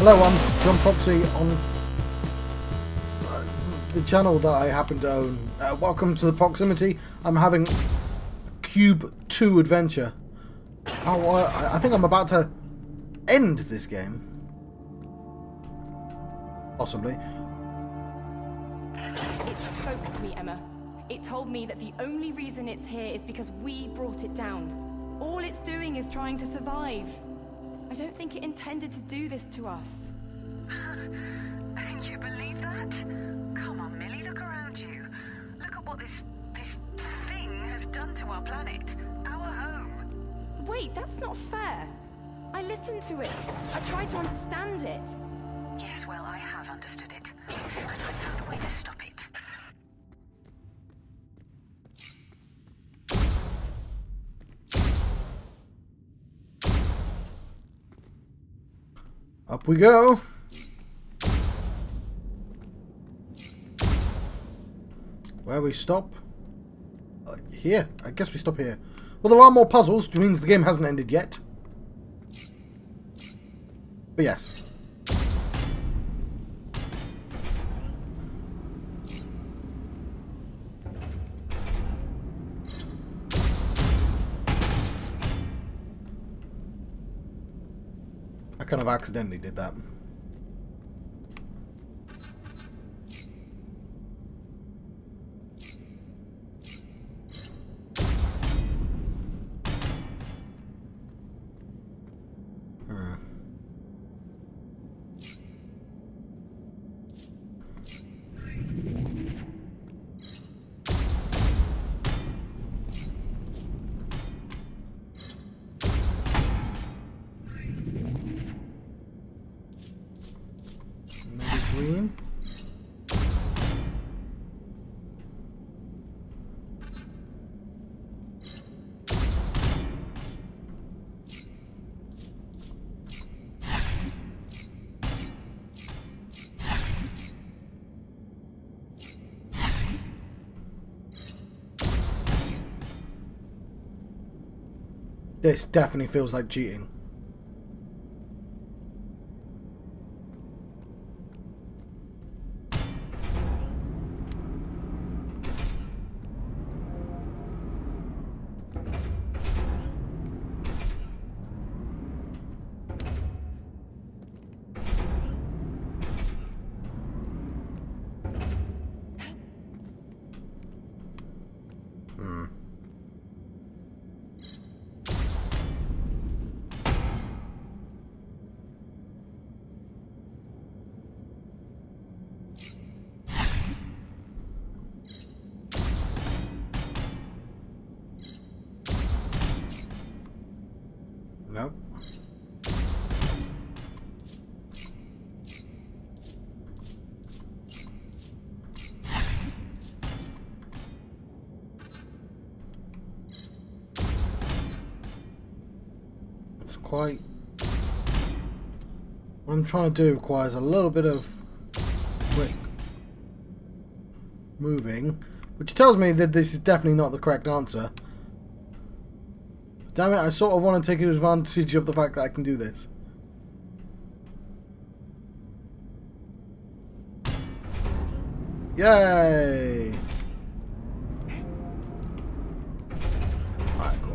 Hello, I'm John Foxy on the channel that I happen to own. Welcome to the proximity. I'm having a Cube 2 adventure. Oh, I think I'm about to end this game. Possibly. It spoke to me, Emma. It told me that the only reason it's here is because we brought it down. All it's doing is trying to survive. I don't think it intended to do this to us. You believe that? Come on, Millie, look around you. Look at what this thing has done to our planet, our home. Wait, that's not fair. I listened to it. I tried to understand it. Yes, well, I have understood it. And I found a way to stop it. Up we go. Where we stop? Here. I guess we stop here. Well, there are more puzzles, which means the game hasn't ended yet. But yes. I kind of accidentally did that. Green. This definitely feels like cheating. No. It's quite... What I'm trying to do requires a little bit of quick moving, which tells me that this is definitely not the correct answer. Damn it, I sort of want to take advantage of the fact that I can do this. Yay! Alright, cool.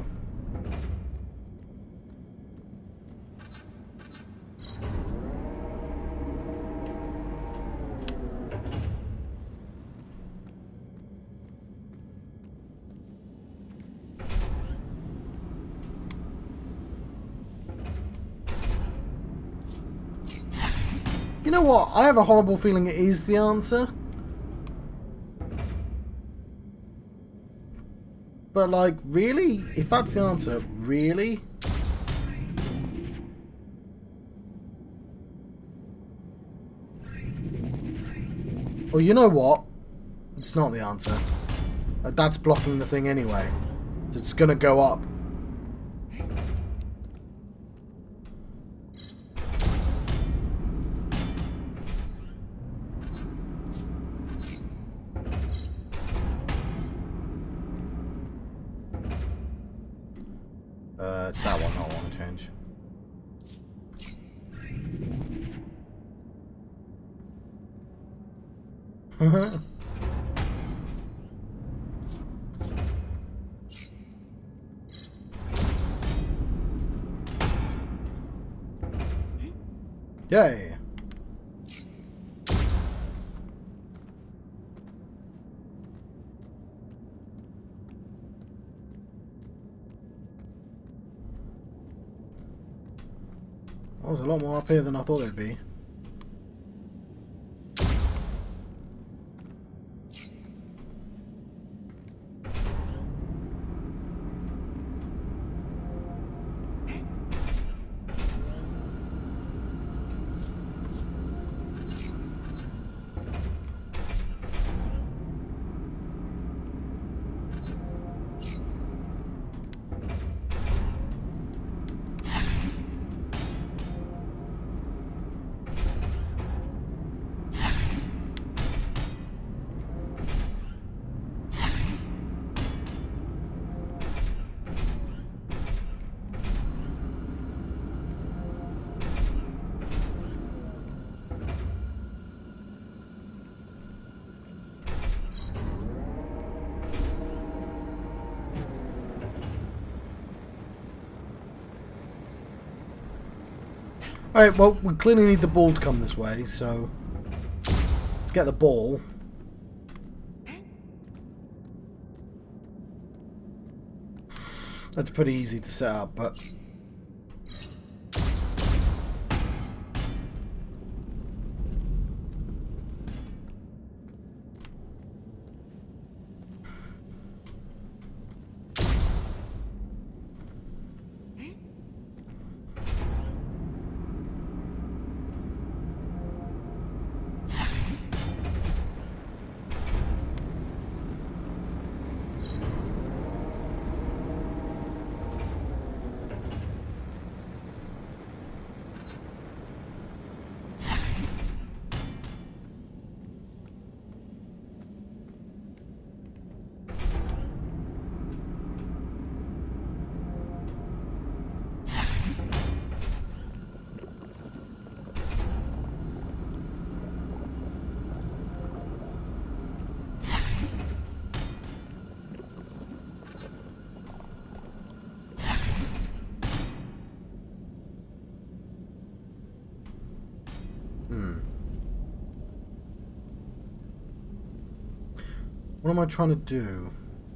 You know what? I have a horrible feeling it is the answer. But like, really? If that's the answer, really? Well, you know what? It's not the answer. That's blocking the thing anyway. So it's gonna go up. It's that one I want to change. Yay. That was a lot more up here than I thought it'd be. Alright, well, we clearly need the ball to come this way, so let's get the ball. That's pretty easy to set up, but... What am I trying to do?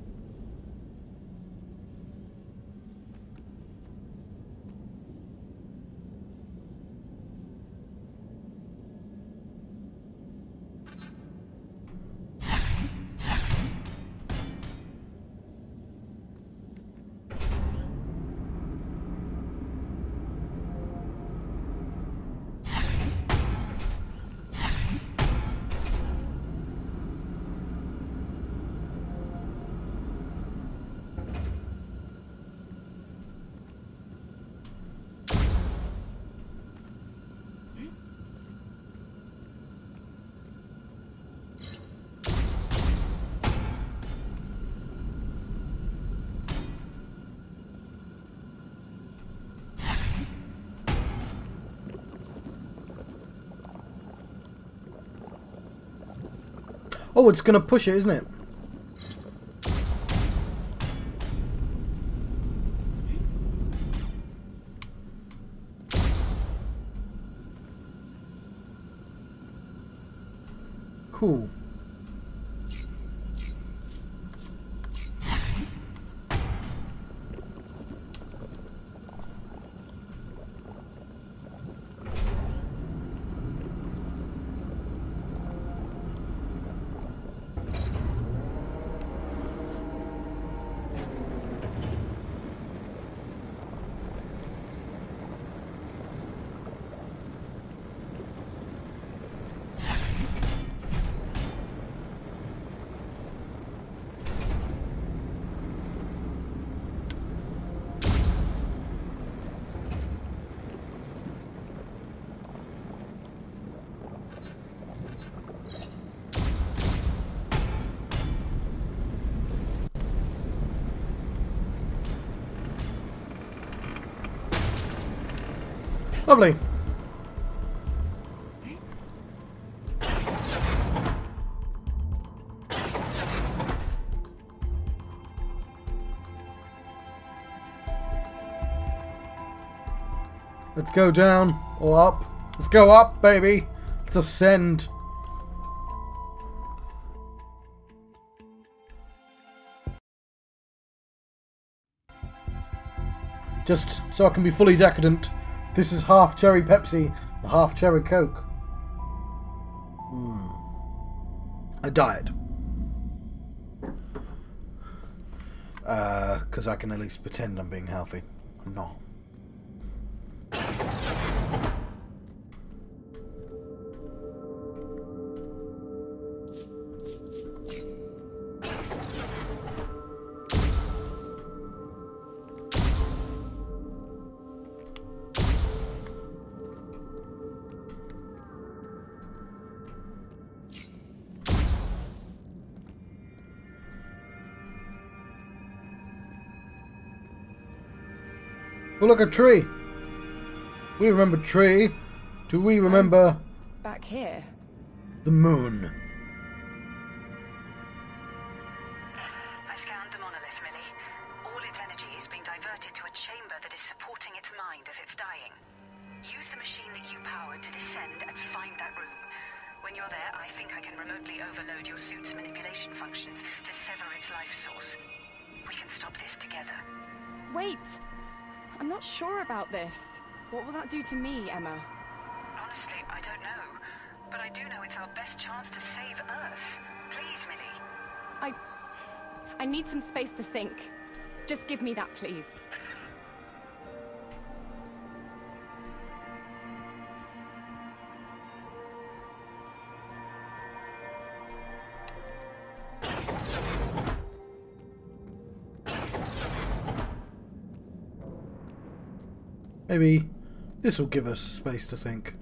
Oh, it's going to push it, isn't it? Cool. Lovely. Let's go down or up. Let's go up, baby. Let's ascend. Just so I can be fully decadent, this is half cherry Pepsi, half cherry Coke. A diet. Because I can at least pretend I'm being healthy. I'm not. Oh, look, a tree. We remember tree. Do we remember Back here. the moon? I scanned the monolith, Millie. All its energy is being diverted to a chamber that is supporting its mind as it's dying. Use the machine that you powered to descend and find that room. When you're there, I think I can remotely overload your suit's manipulation functions to sever its life source. We can stop this together. Wait! I'm not sure about this. What will that do to me, Emma? Honestly, I don't know. But I do know it's our best chance to save Earth. Please, Millie. I need some space to think. Just give me that, please. Maybe this will give us space to think.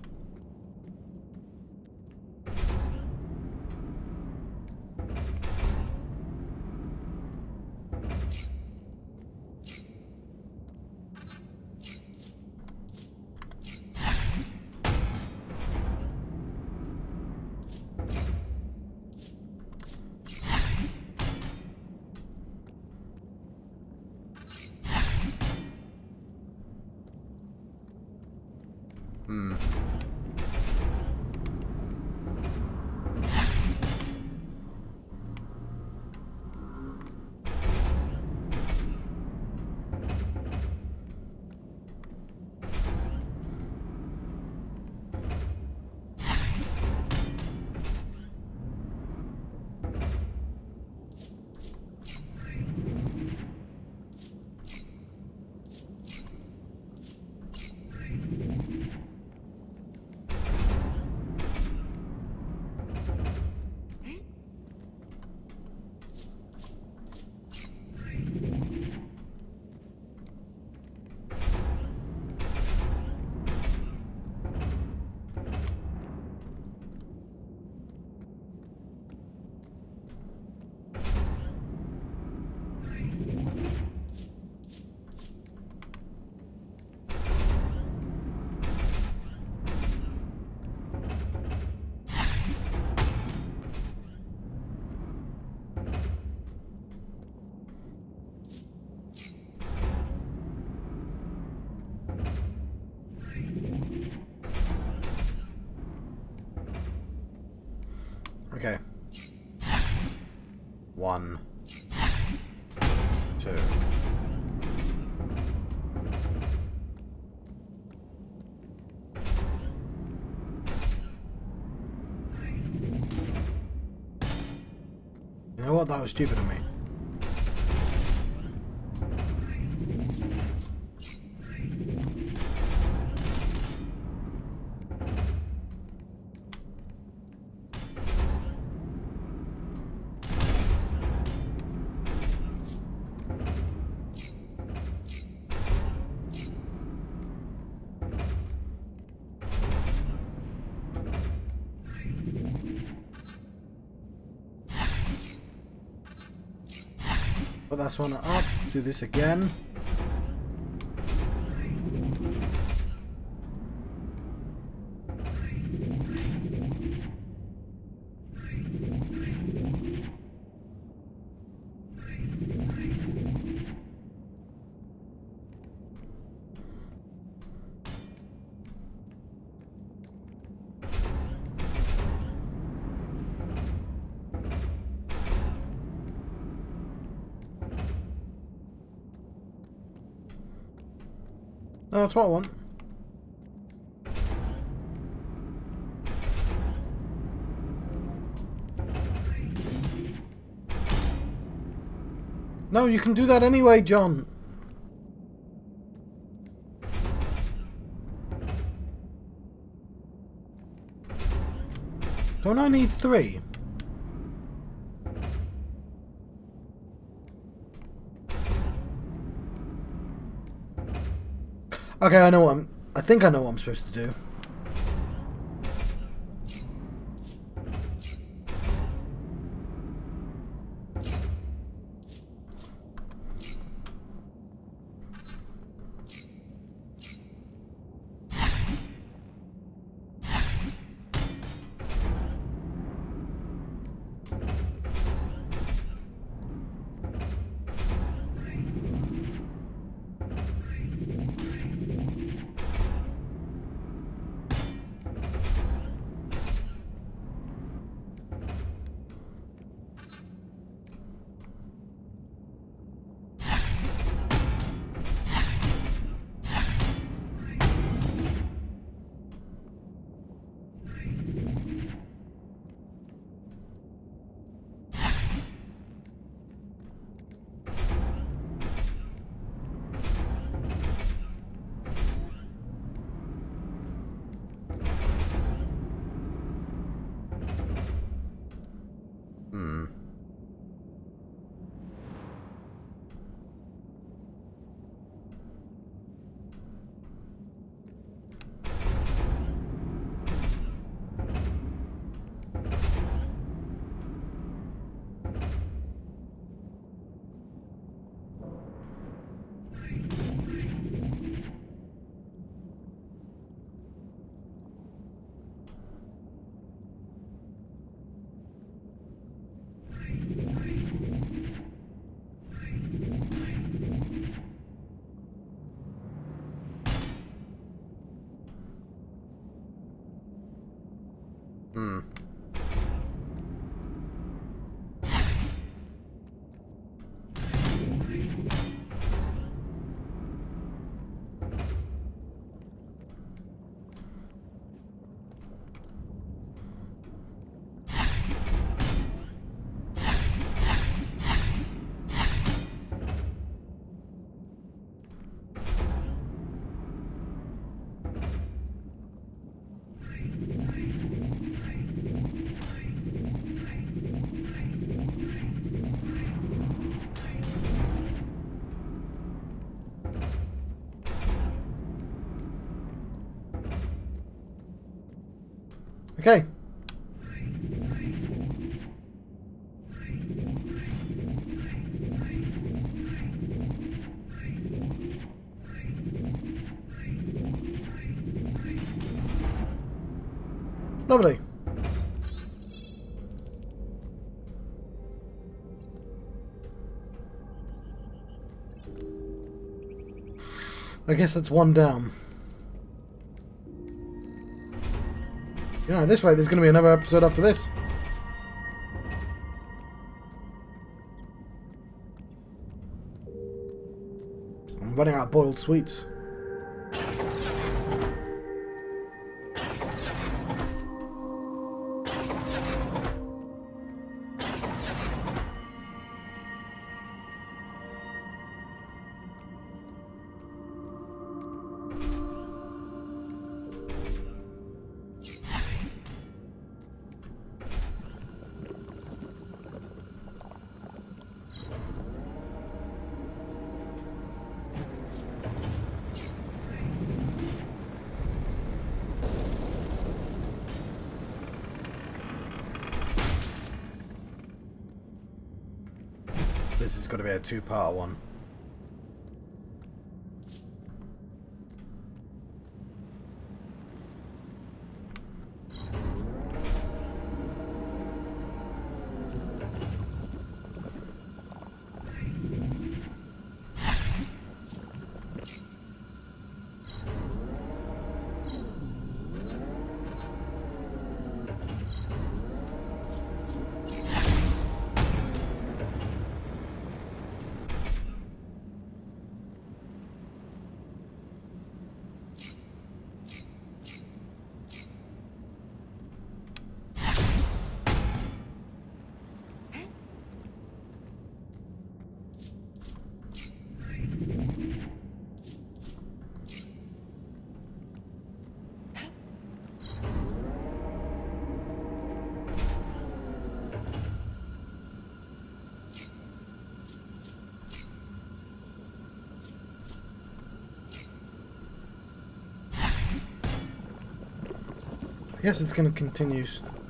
Okay. 1, 2. You know what? That was stupid of me. Put that one up, do this again. No, that's what I want. No, you can do that anyway, John. Don't I need 3? Okay, I think I know what I'm supposed to do. Okay. Lovely. I guess that's one down. You know, this way there's going to be another episode after this. I'm running out of boiled sweets. This is going to be a two-part one. I guess it's going to continue.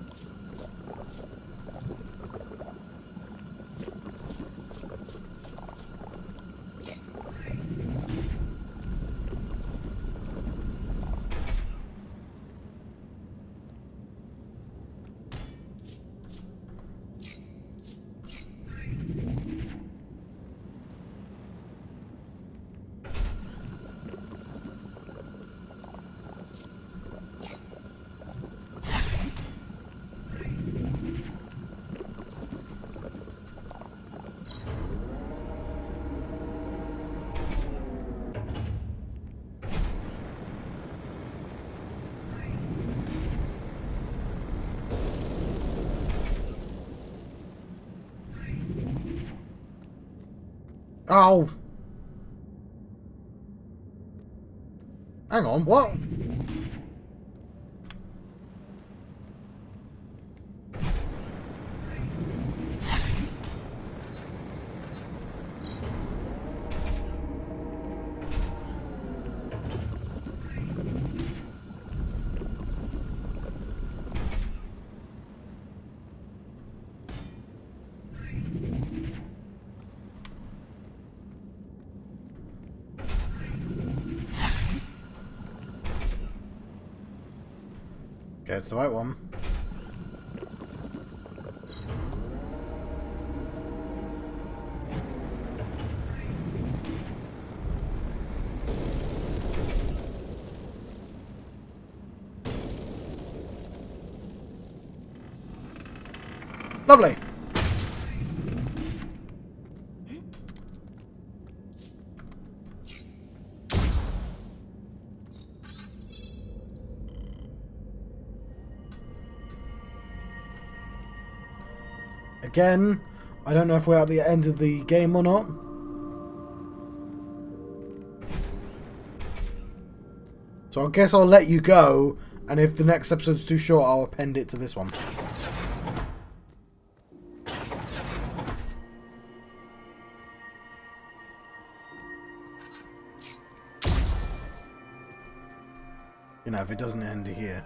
Oh! Hang on, what? Okay, it's the right one. Lovely. Again, I don't know if we're at the end of the game or not. So I guess I'll let you go, and if the next episode's too short, I'll append it to this one. You know, if it doesn't end here.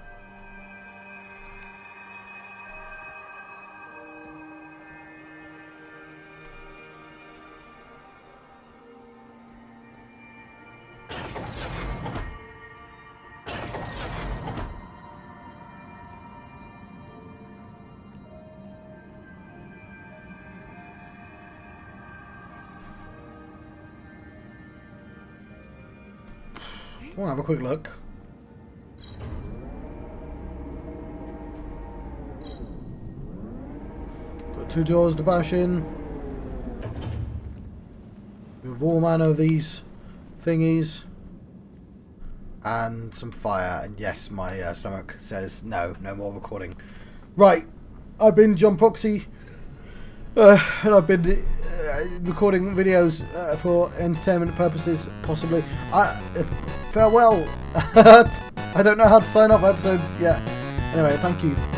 We'll have a quick look. Got 2 doors to bash in. With all manner of these thingies. And some fire. And yes, my stomach says no more recording. Right, I've been John Proxy. And I've been recording videos for entertainment purposes, possibly. Farewell. I don't know how to sign off episodes yet. Anyway, thank you.